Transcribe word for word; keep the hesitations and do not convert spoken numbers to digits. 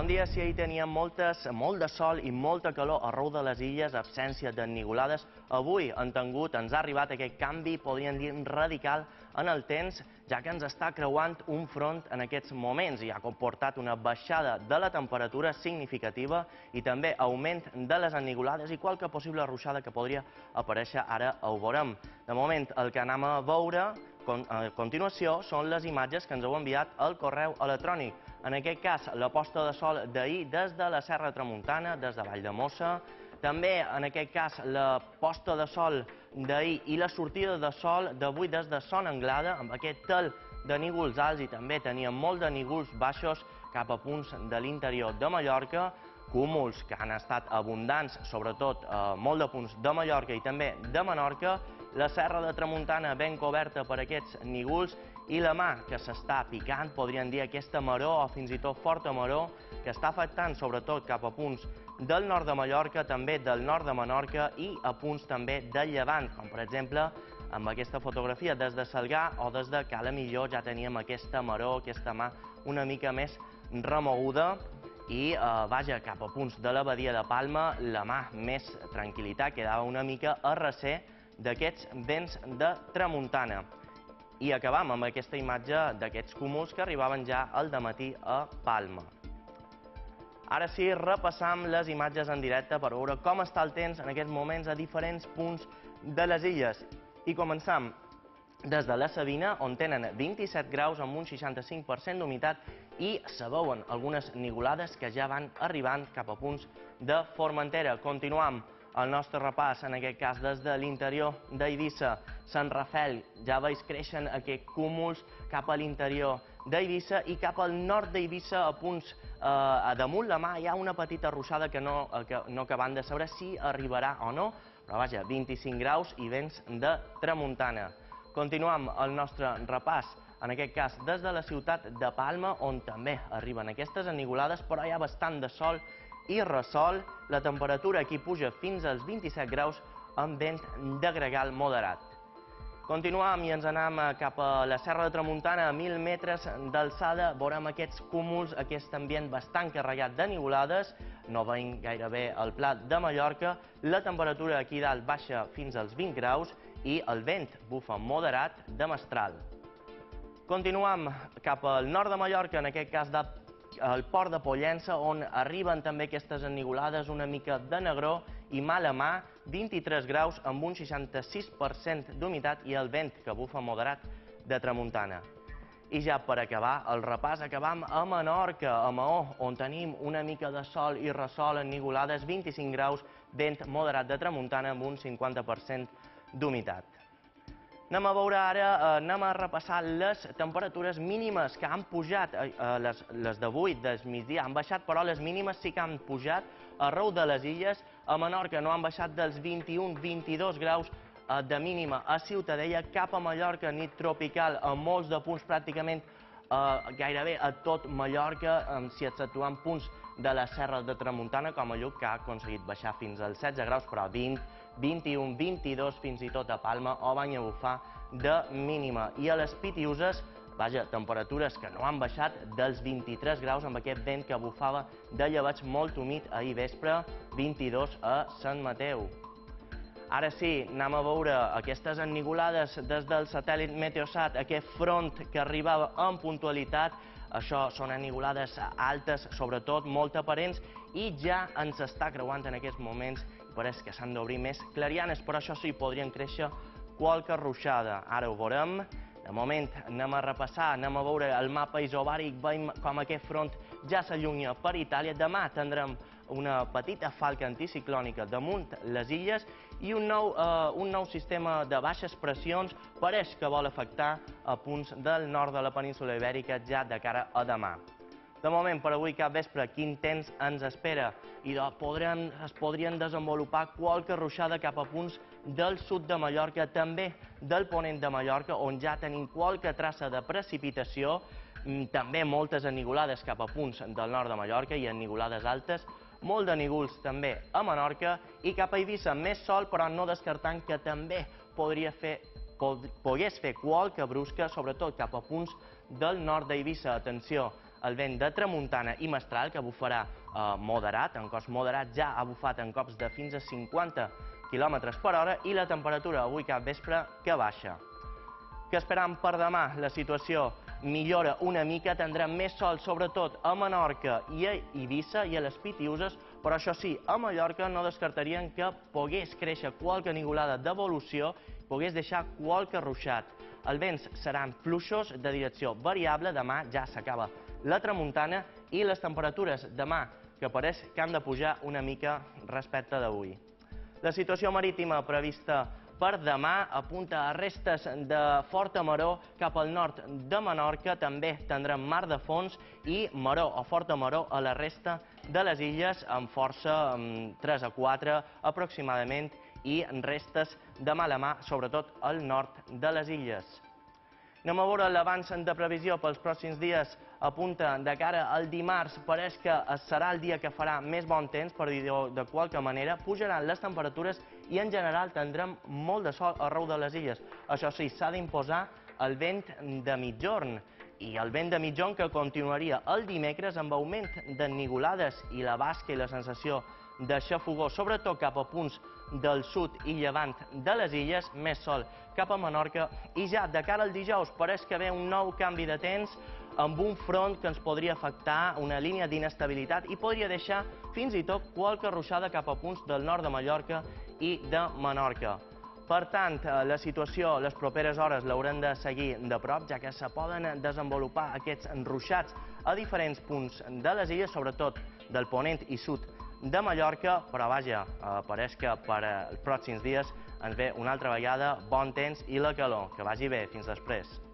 Bon dia, si ahir teníem moltes, molt de sol i molta calor arreu de les illes, absència d'ennivolades, avui han tingut, ens ha arribat aquest canvi, podríem dir, radical en el temps, ja que ens està creuant un front en aquests moments i ha comportat una baixada de la temperatura significativa i també augment de les ennivolades i qualque possible ruixada que podria aparèixer, ara ho veurem. De moment, el que anem a veure a continuació són les imatges que ens heu enviat al correu electrònic. En aquest cas, la posta de sol d'ahir des de la Serra de Tramuntana, des de Valldemossa. També, en aquest cas, la posta de sol d'ahir i la sortida de sol d'avui des de Son Anglada, amb aquest tel de nígols alts i també teníem molt de nígols baixos cap a punts de l'interior de Mallorca, cúmuls que han estat abundants, sobretot molt de punts de Mallorca i també de Menorca, la Serra de Tramuntana ben coberta per aquests nígols i la mà que s'està picant, podríem dir aquesta maror o fins i tot forta maror, que està afectant sobretot cap a punts del nord de Mallorca, també del nord de Menorca i a punts també de llevant, com per exemple amb aquesta fotografia des de Salgar o des de Cala Millor ja teníem aquesta maror, aquesta mà una mica més remoguda i vaja, cap a punts de la badia de Palma, la mà més tranquil·litat, quedava una mica a recer d'aquests vents de tramuntana. I acabam amb aquesta imatge d'aquests cúmuls que arribaven ja al dematí a Palma. Ara sí, repassam les imatges en directe per veure com està el temps en aquests moments a diferents punts de les illes. I començam des de la Sabina, on tenen vint-i-set graus amb un seixanta-cinc per cent d'humitat i se veuen algunes nigolades que ja van arribant cap a punts de Formentera. Continuam el nostre repàs, en aquest cas des de l'interior d'Eivissa, Sant Rafel, ja veus creixen aquests cúmuls cap a l'interior d'Eivissa i cap al nord d'Eivissa, a punts damunt la mà, hi ha una petita ruixada que no acabem de saber si arribarà o no, però vaja, vint-i-cinc graus i vents de tramuntana. Continuam el nostre repàs, en aquest cas des de la ciutat de Palma, on també arriben aquestes ennivolades, però hi ha bastant de sol i ressol. La temperatura aquí puja fins als vint-i-set graus amb vent de gregal moderat. Continuam i ens anem cap a la Serra de Tramuntana, a mil metres d'alçada, veurem aquests cúmuls, aquest ambient bastant carregat de nigolades, no veiem gairebé el pla de Mallorca, la temperatura aquí dalt baixa fins als vint graus i el vent bufa moderat de mestral. Continuam cap al nord de Mallorca, en aquest cas al port de Pollença, on arriben també aquestes ennivolades, una mica de negror i mala mà, vint-i-tres graus amb un seixanta-sis per cent d'humitat i el vent que bufa moderat de tramuntana. I ja per acabar el repàs, acabam a Menorca, a Maó, on tenim una mica de sol i ressol, ennivolades, vint-i-cinc graus, vent moderat de tramuntana amb un cinquanta per cent d'humitat. Anem a veure ara, anem a repassar les temperatures mínimes que han pujat, les d'avui, del migdia, han baixat, però les mínimes sí que han pujat arreu de les illes. A Menorca no han baixat dels vint-i-un a vint-i-dos graus de mínima a Ciutadella, cap a Mallorca, nit tropical, a molts de punts, pràcticament gairebé a tot Mallorca, si exceptuant punts de la Serra de Tramuntana, com a Lluc, que ha aconseguit baixar fins als setze graus, però vint, vint-i-un, vint-i-dos, fins i tot a Palma, o Banyalbufar de mínima. I a les Pitiüses, vaja, temperatures que no han baixat dels vint-i-tres graus amb aquest vent que bufava de llebeig molt humit ahir vespre, vint-i-dos a Sant Mateu. Ara sí, anem a veure aquestes ennivolades des del satèl·lit Meteosat, aquest front que arribava amb puntualitat. Això són ennivolades altes, sobretot molt aparents, i ja ens està creuant en aquests moments i pareix que s'han d'obrir més clarianes, però això sí, podrien créixer qualque ruixada. Ara ho veurem. De moment anem a repassar, anem a veure el mapa isobàric, veiem com aquest front ja s'allunya per Itàlia. Demà tindrem una petita falca anticiclònica damunt les illes i un nou sistema de baixes pressions pareix que vol afectar a punts del nord de la península Ibèrica ja de cara a demà. De moment, per avui cap vespre, quin temps ens espera? I es podrien desenvolupar qualque ruixada cap a punts del sud de Mallorca, també del ponent de Mallorca, on ja tenim qualque traça de precipitació, també moltes ennivolades cap a punts del nord de Mallorca i ennivolades altes, molt de nígols també a Menorca i cap a Eivissa més sol, però no descartant que també pogués fer qualque brusca, sobretot cap a punts del nord d'Eivissa. Atenció, el vent de tramuntana i mestral, que bufarà moderat, en cost moderat, ja ha bufat en cops de fins a cinquanta quilòmetres per hora, i la temperatura avui cap vespre que baixa. Què esperam per demà? La situació millora una mica, tindrem més sol sobretot a Menorca i a Eivissa i a les Pitiüses, però això sí, a Mallorca no descartarien que pogués créixer qualque nigulada d'evolució, pogués deixar qualque ruixat. Els vents seran fluixos de direcció variable, demà ja s'acaba la tramuntana i les temperatures demà que pareix que han de pujar una mica respecte d'avui. La situació marítima prevista per demà apunta a restes de forta maror cap al nord de Menorca, també tindrem mar de fons i maror o forta maror a la resta de les illes amb força tres a quatre aproximadament i restes de mala mà, sobretot al nord de les illes. Anem a veure l'avanç de previsió pels pròxims dies. Apunta de cara al dimarts, pareix que serà el dia que farà més bon temps, per dir-ho de qualque manera, pujaran les temperatures i en general tindrem molt de sol arreu de les illes. Això sí, s'ha d'imposar el vent de mitjorn, i el vent de mitjorn que continuaria el dimecres amb augment d'ennivolades i la basca i la sensació de xafogor, sobretot cap a punts del sud i llevant de les illes, més sol cap a Menorca, i ja de cara al dijous pareix que ve un nou canvi de temps amb un front que ens podria afectar una línia d'inestabilitat i podria deixar fins i tot qualque ruixada cap a punts del nord de Mallorca i de Menorca. Per tant, la situació les properes hores l'haurem de seguir de prop, ja que se poden desenvolupar aquests ruixats a diferents punts de les illes, sobretot del ponent i sud de Mallorca, però vaja, pareix que per als pròxims dies ens ve una altra vegada bon temps i la calor. Que vagi bé, fins després.